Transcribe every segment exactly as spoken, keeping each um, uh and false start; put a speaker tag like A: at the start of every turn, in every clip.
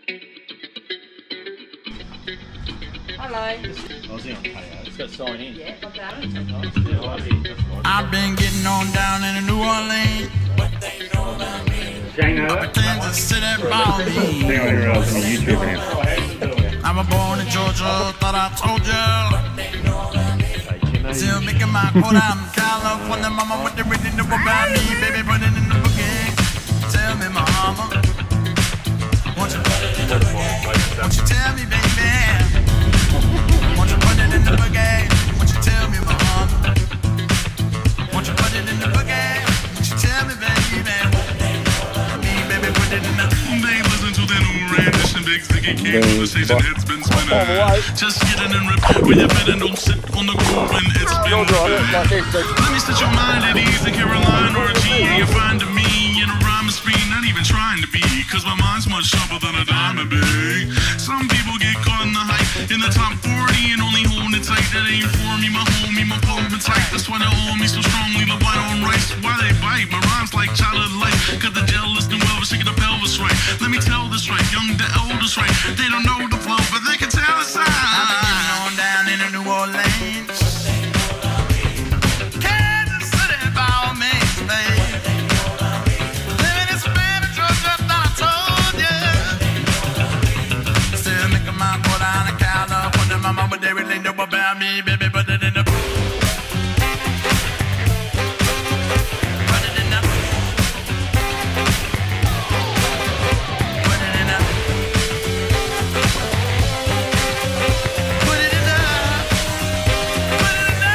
A: Hello.
B: Aussie on K O. It's got sign in.
A: Yeah, got that.
C: I've been getting on down in New Orleans.
B: Jane over.
C: Pretend to sit and ball me.
B: I didn't realise I'm on YouTube now.
C: I was born in Georgia, thought I told ya. Still making my quota, I'm in California. Mama, what they really know about me? Baby, put it in the boogie. Tell me, mama. Won't you, won't you tell me, baby? Won't you put it in the boogie? Won't you tell me, mama? Won't you put it in the boogie? Won't you tell me, baby? Me, baby, put it in the.
D: They listen to the new rendition, big sticky cake conversation. It's been spinning. Just getting in rip where you fit and don't sit on the groove and it's been. Let me set your mind at ease in Caroline or a G. You find me in a rhyme spree, not even trying to be, cause my mind's much sharper than a diamond, big. Some people get caught in the hype in the top forty and only holding it tight. That ain't for me, my homie, my pumping tight. That's why they hold me so strongly, the white on rice. Why they bite? My rhymes like childhood life. Cause the jealous and well, shaking the pelvis right. Let me tell this right, young the elders right. They don't know the flow, but they can tell the sign.
C: I've been getting on down in New Orleans. Kansas City, ball me, babe. Living in Savannah, Georgia, thought I told ya. Still making my boy down in California. Mama, but they really know about me, baby. Put it in the. Put it in the. Put it in the. Put it in the. Put it in the.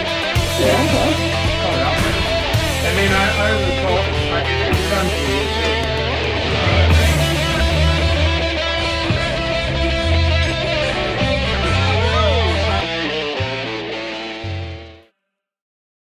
B: I mean, I, over the top, I did it in front of you.